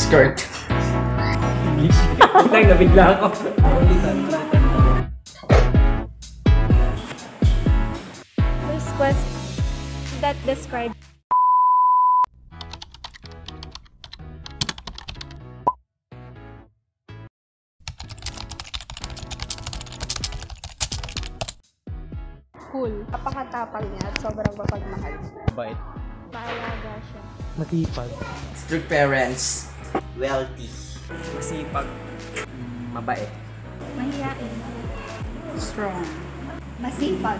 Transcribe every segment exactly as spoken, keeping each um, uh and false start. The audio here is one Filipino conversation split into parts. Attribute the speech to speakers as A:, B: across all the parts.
A: skirt.
B: English? Utang, nabigla ako.
C: First question that describes cool. Kapakatapang niya at sobrang mapagmahal.
B: Bait.
C: Maalaga siya.
D: Matipag.
A: Strict parents.
E: Wealthy.
B: Masipag. Mabait.
C: Mahiyain. Strong. Masipag.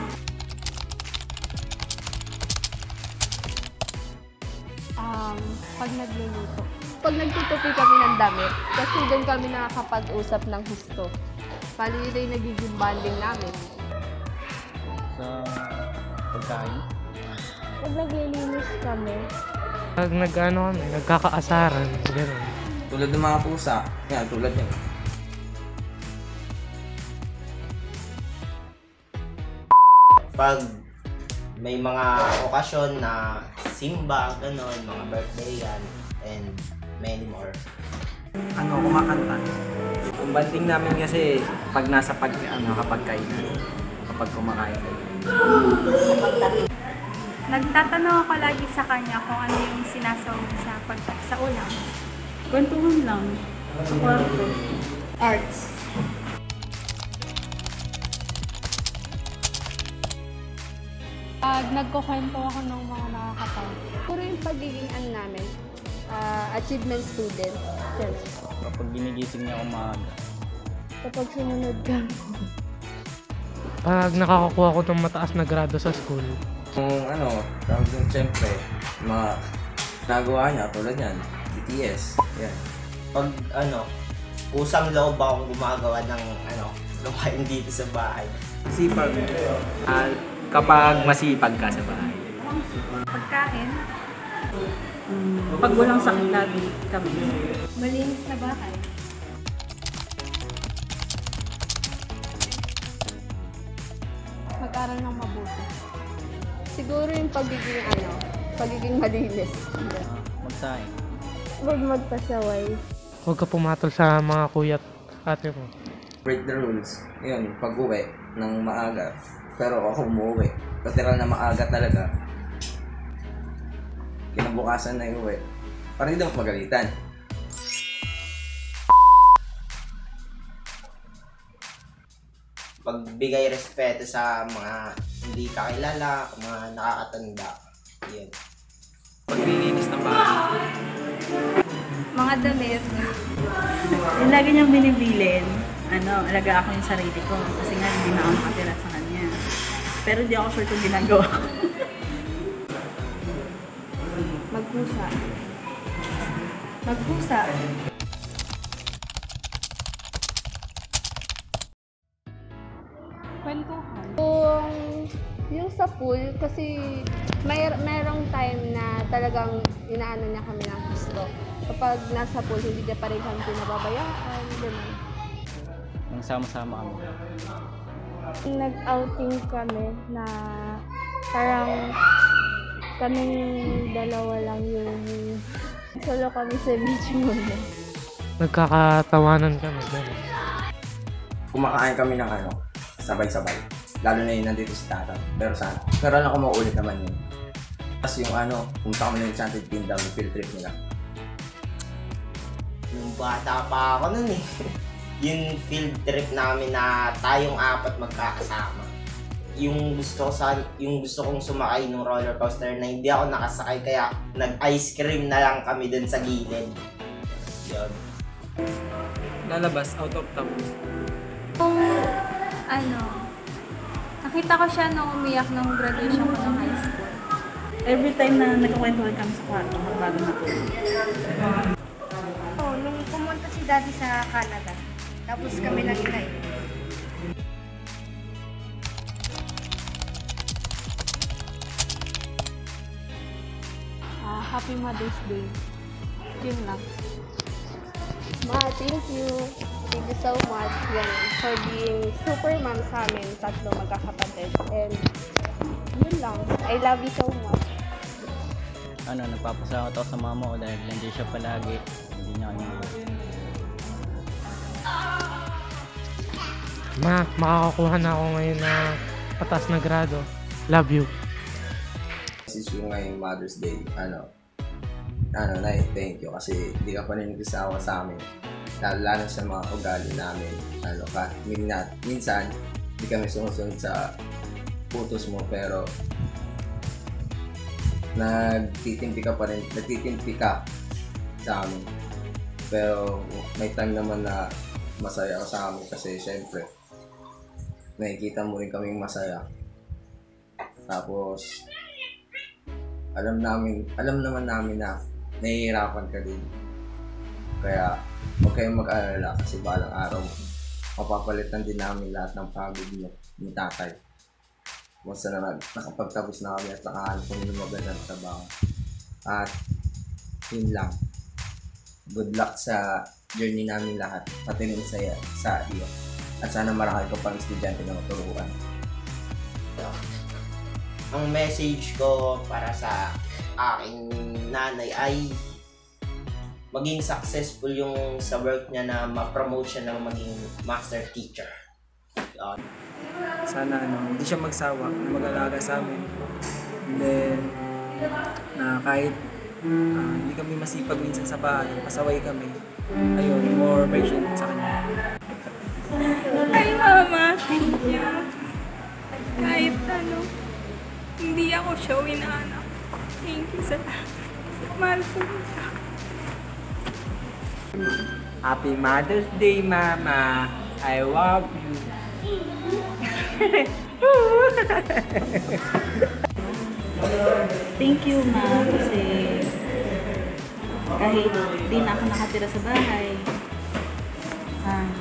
C: Um, pag nagluluto. Pag nagtutupi kami ng damit, kasi doon kami nakakapag-usap ng husto. Pali rin nagiging bonding namin.
B: Sa pagkain.
C: Pag naglilinis kami,
D: Pag nag-ano kami, nagkakaasaran. Gano'n.
A: Tulad ng mga pusa. Yan, tulad yan.
E: Pag may mga okasyon na simba, ganon, mga birthday yan, and many more.
B: Ano, kumakanta. Ang banding namin kasi pag nasa pag, ano, kapag kainan. Kapag kumakain.
F: Nagtatanong ako lagi sa kanya kung ano yung sinasawag sa pag sa ulam.
G: Kwentuhan lang. Sa kwarto.
C: arts. Pag nagkukwento ako ng mga nakakatawa, puro yung pagiging ano namin, uh, achievement student. Yes.
B: Kapag ginigising niya ako maaga.
C: Kapag sumunod ka.
D: Pag nakakakuha ko ng mataas na grado sa school,
A: Kung ano, tawag din siyempre, mga nagawa niya, tulad yan, B T S, yan.
E: Pag ano, kusang loob akong gumagawa ng ano, gawain dito sa bahay.
B: Sipag. Ah, kapag masipag ka sa bahay.
F: Pagkain,
G: Mm, pag walang sakit lagi kami.
F: malinis na bahay.
C: Mag-aral ng mabuti. Siguro yung pagiging ano, pagiging malinis.
B: Ah, magsaing.
C: Huwag magpasaway.
D: huwag ka pumatol sa mga kuya at ate mo.
A: Break the rules. Yun, pag-uwi ng maaga. Pero ako umuwi. Literal na maaga talaga. Kinabukasan na iuwi. Parang hindi ako magalitan.
E: Pagbigay respeto sa mga hindi kakilala, mga nakakatanda. Yun.
B: Paglilinis ng bahay.
F: Mga damit.
G: Yung lagi niyang binibilin, ano, alaga ako yung sarili ko. Kasi nga, hindi na ako nakatira sa kanya. Pero di ako sure kung ginagawa ko.
C: Magpusa.
F: Magpusa.
C: Kwentuhan. Yung, yung sa pool, kasi may, merong time na talagang inaano niya kami ng gusto. Kapag nasa pool, hindi niya pa rin kami pinababayaan. Ganun.
B: Nang sama-sama kami.
C: Nag-outing kami na parang kaming dalawa lang yung solo kami sa beach muna.
D: Nagkakatawanan kami. Gano'n.
A: Kumakain kami ng ano, sabay-sabay. Lalo na yun nandito si Tata. Pero sana. Pero alam ko mauulit naman yun. Tapos yung ano, pumunta kami ng Enchanted Kingdom, yung field trip nila.
E: Nung bata pa ako nun eh. Yung field trip namin na tayong apat magkakasama. Yung gusto ko sa yung gusto kong sumakay ng roller coaster na hindi ako nakasakay kaya nag-ice cream na lang kami dun sa gilid. Yun.
B: Lalabas, out of town.
F: Kung ano, nakita ko siya nung umiyak nung graduation ko ng high school.
G: Every time na nagkakwentuhan kami sa kwarto, bago natulog.
F: Oh, nung pumunta si Daddy sa Canada, tapos kami lang inay.
C: Ah, Happy Mother's Day. Yun lang. Ma, thank you. Thank you so much yan, for being super mom sa amin, tatlo magkakapatid. And yun lang. I love you so much.
H: ano, nagpapasalamat ako sa mama ko dahil nandiyan siya palagi. Hindi niya kami
D: Ma, makakakuha na ako ngayon na patas na grado. Love you.
A: Message ko ngayon Mother's Day, ano, ano, Nay, thank you kasi hindi ka pa rin nagsasawa sa amin. Lalo, lalo sa mga ugali namin, ano, ka, minsan, minsan, hindi kami sumusunod sa utos mo, pero nagtitimpi ka pa rin, nagtitimpi ka sa amin. Pero may time naman na masaya ka sa amin kasi syempre, nakikita mo rin kaming masaya. Tapos, alam namin, alam naman namin na nahihirapan ka din. Kaya, huwag kayong mag-alala kasi balang araw, mapapalitan din namin lahat ng pagod niyo ni tatay. Basta na nakapagtapos na kami at nakahanap kami ng magandang trabaho. At, yun lang. Good luck sa journey namin lahat, pati rin sa, sa iyo. At sana marami ka pang estudyante na maturuan.
E: Ang message ko para sa aking nanay ay maging successful yung sa work niya na ma-promote siya ng maging master teacher. Yun.
B: Sana ano, hindi siya magsawa na mag-alaga sa amin. And then, na kahit uh, hindi kami masipag minsan sa bahay, pasaway kami. Ayun, more patient sa kanya.
F: Ay, Mama, thank you. Kahit ano, hindi ako siya inaanak. Thank you sa mahal ko siya.
B: Happy Mother's Day, Mama. I love you.
G: Thank you, ma, kasi kahit di na ako nakatira sa bahay, um,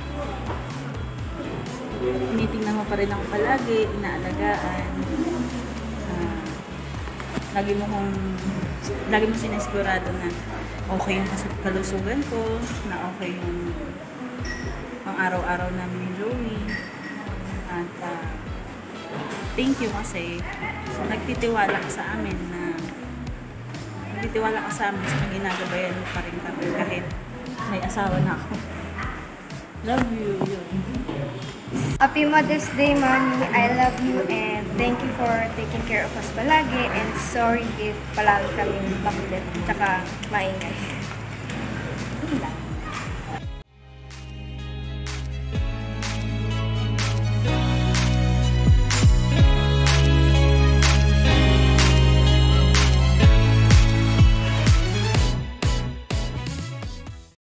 G: tinitingnan mo pa rin ako palagi, inaalagaan. Uh, lagi mo kong, lagi mo sinisigurado na okay yung kalusugan ko, na okay yung pang araw-araw namin ni Joey. At uh, thank you kasi nagtitiwala ka sa amin na nagtitiwala ka sa amin sa ginagabayan mo pa rin kami kahit may asawa na ako. Love you. Yun.
I: Happy Mother's Day, Mommy. I love you and thank you for taking care of us palagi and sorry if palagi kami makulit tsaka maingay. Yun lang.